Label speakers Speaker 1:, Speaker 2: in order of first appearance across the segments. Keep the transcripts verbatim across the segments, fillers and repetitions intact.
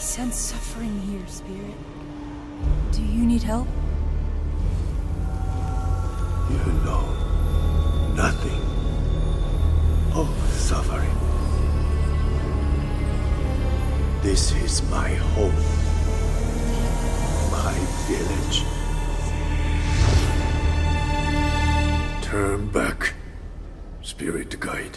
Speaker 1: sense suffering here, Spirit. Do you need help?
Speaker 2: You know nothing of suffering. This is my home, my village. Turn back, Spirit Guide.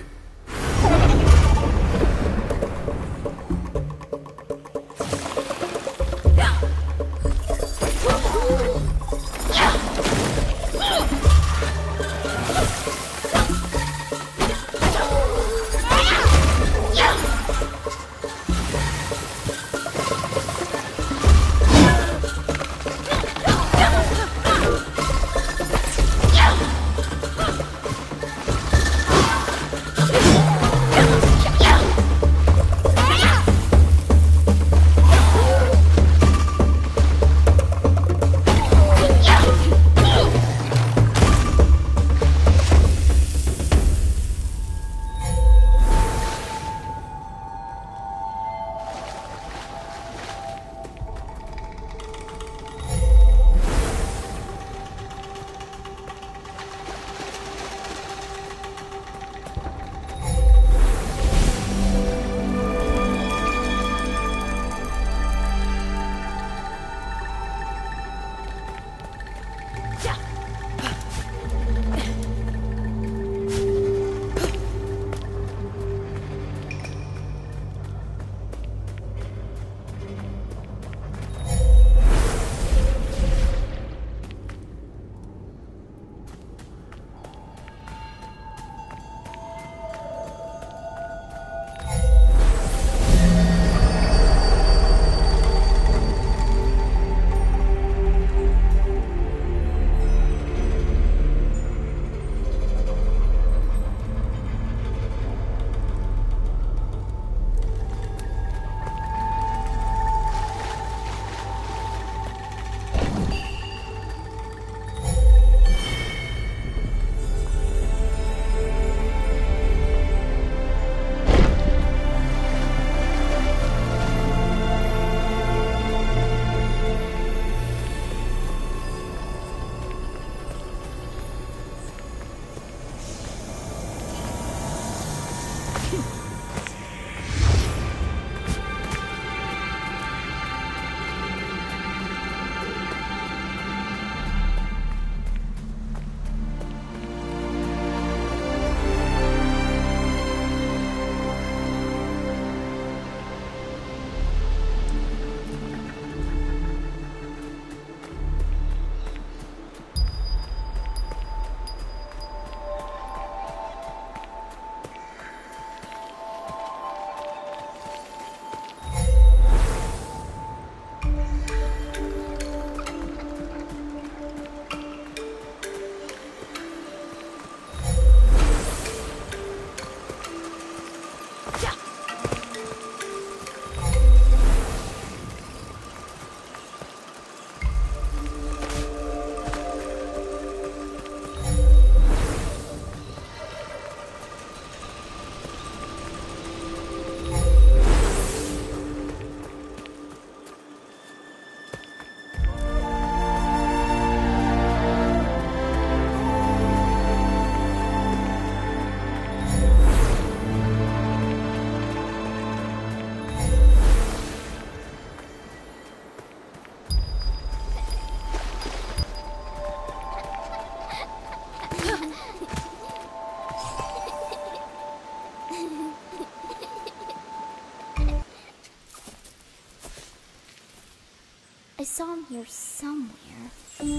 Speaker 3: I saw him here somewhere.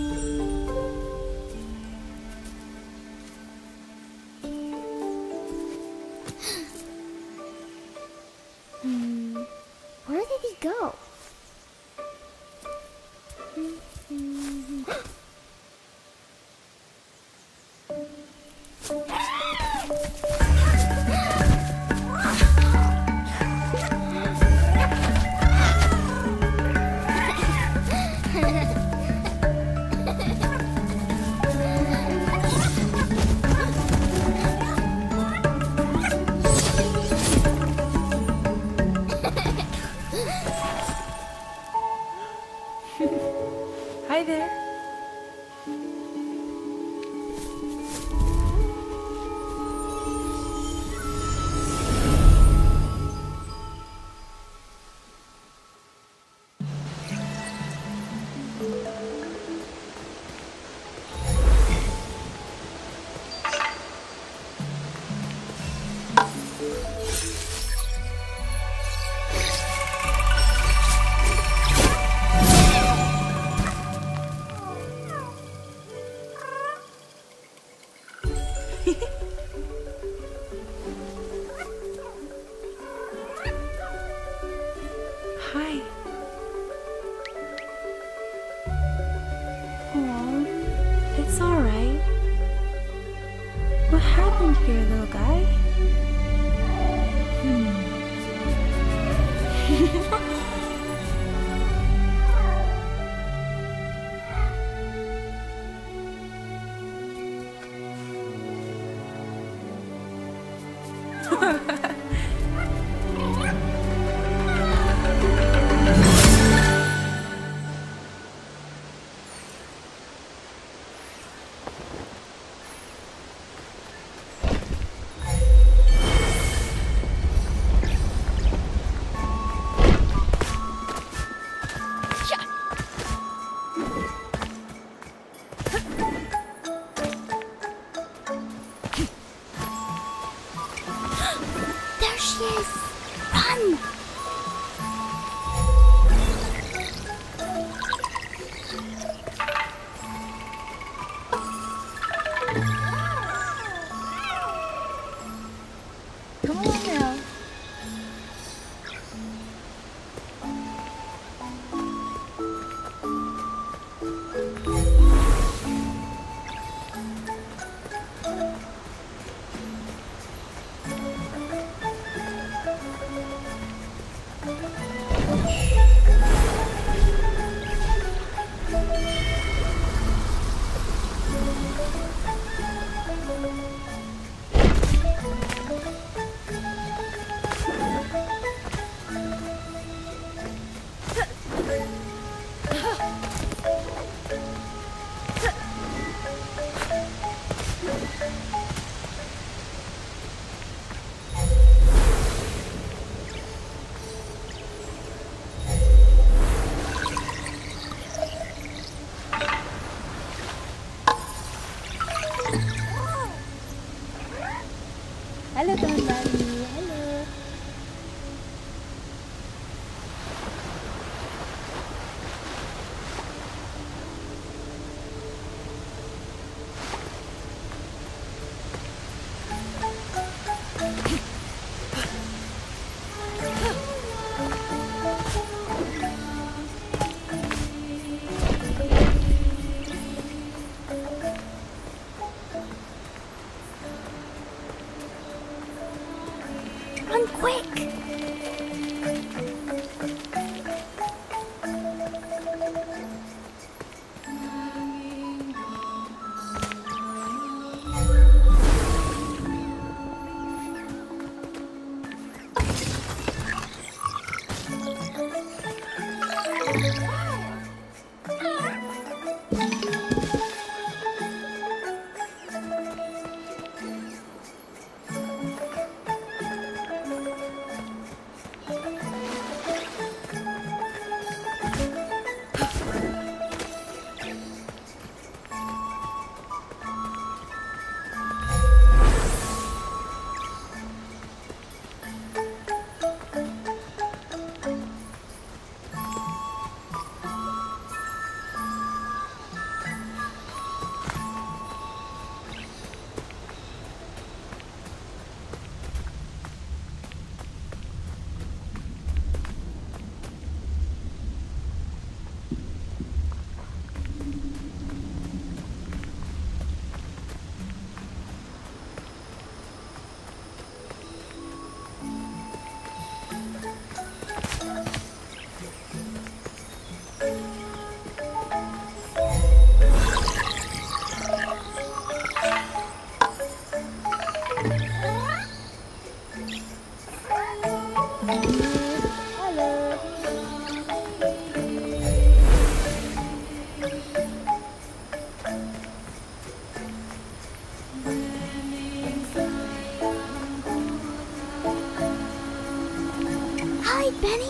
Speaker 3: Hmm, where did he go?
Speaker 1: Hi. Oh, it's alright. What happened here, little guy? Hmm.
Speaker 3: There she is! Run! Come on now. Halo teman Bali, halo. Run quick! Hi, Benny.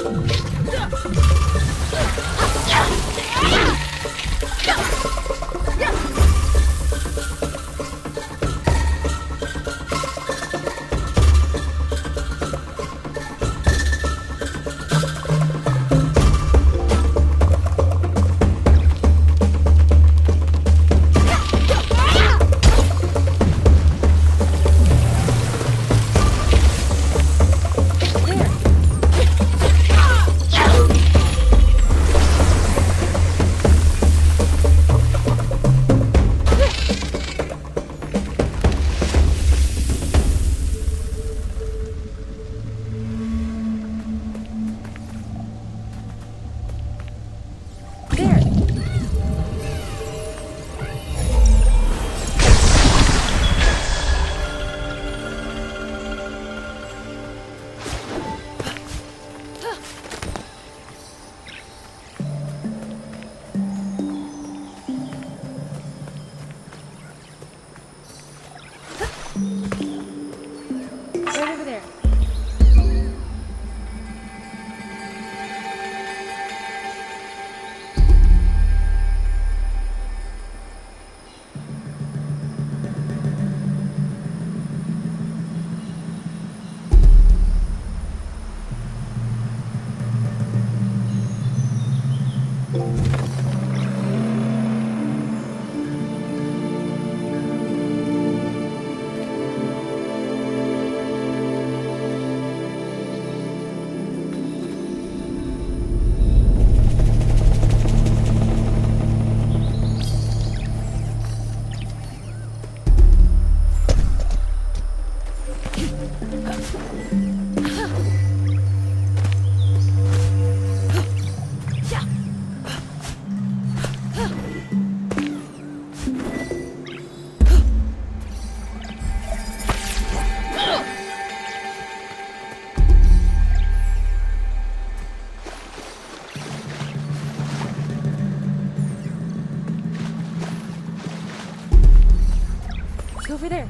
Speaker 1: Over there.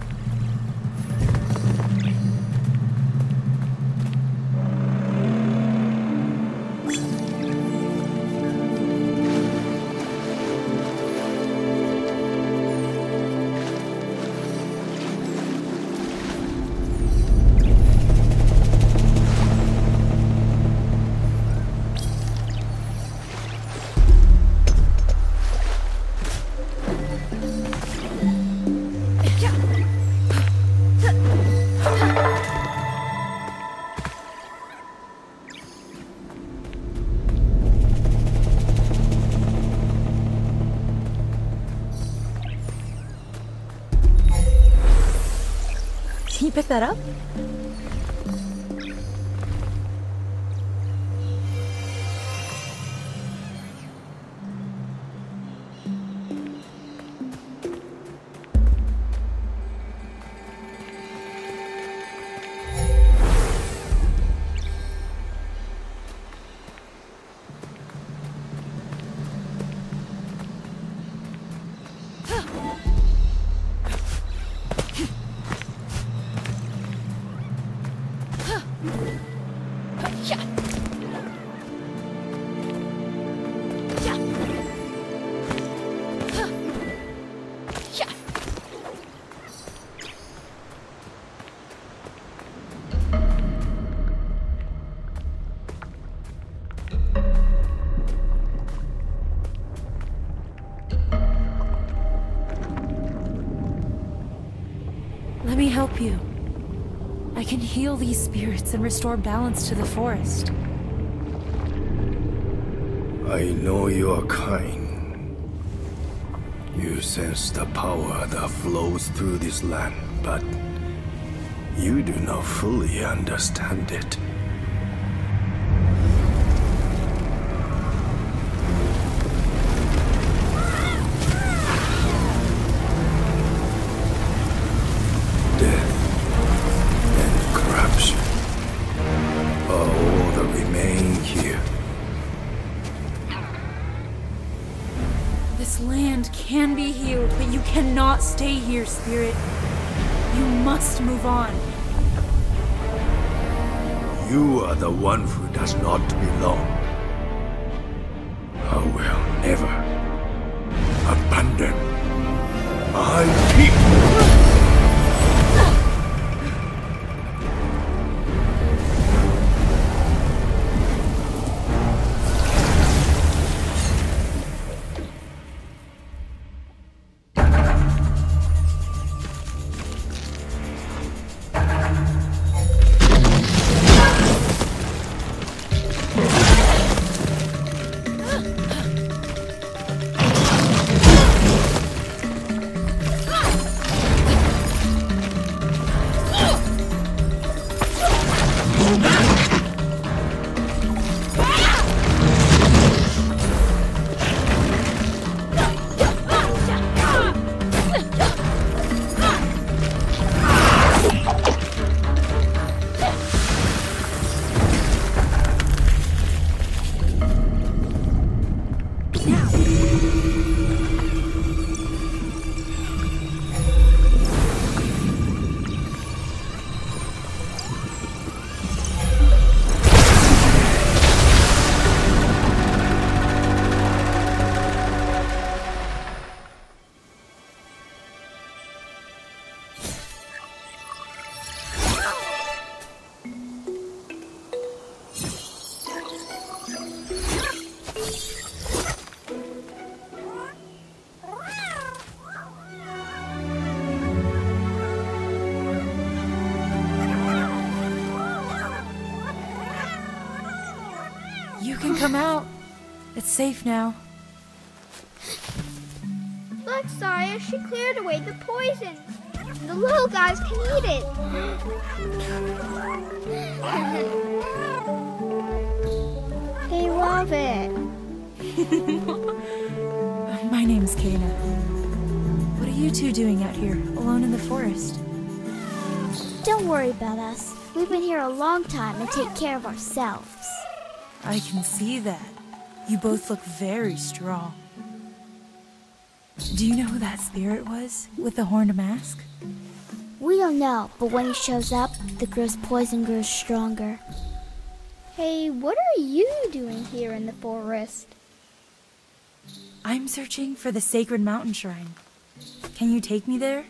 Speaker 1: Can you pick that up? Let me help you. I can heal these spirits and restore balance to the forest.
Speaker 2: I know you are kind. You sense the power that flows through this land, but you do not fully understand it.
Speaker 1: Can be healed, but you cannot stay here, Spirit. You must move on.
Speaker 2: You are the one who does not belong. I will never abandon my people.
Speaker 1: You can come out. It's safe now.
Speaker 3: Look, Saya, she cleared away the poison. The little guys can eat it. They love it.
Speaker 1: My name's Kana. What are you two doing out here, alone in the forest?
Speaker 3: Don't worry about us. We've been here a long time and take care of ourselves.
Speaker 1: I can see that. You both look very strong. Do you know who that spirit was, with the horned mask?
Speaker 3: We don't know, but when he shows up, the girl's poison grows stronger. Hey, what are you doing here in the forest?
Speaker 1: I'm searching for the sacred mountain shrine. Can you take me there?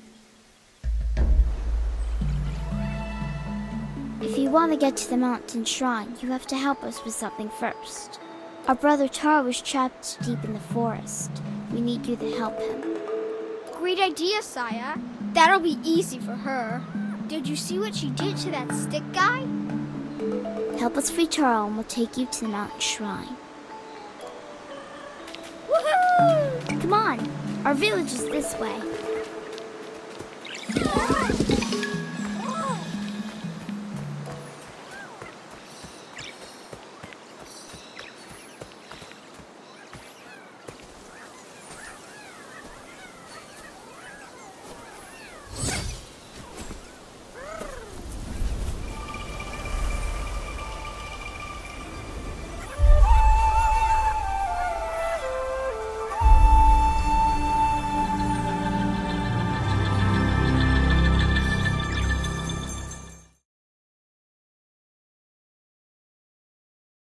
Speaker 3: If you want to get to the mountain shrine, you have to help us with something first. Our brother Taro was trapped deep in the forest. We need you to help him.
Speaker 4: Great idea, Saya. That'll be easy for her. Did you see what she did to that stick guy?
Speaker 3: Help us free Taro and we'll take you to the mountain shrine.
Speaker 4: Woohoo!
Speaker 3: Come on, our village is this way.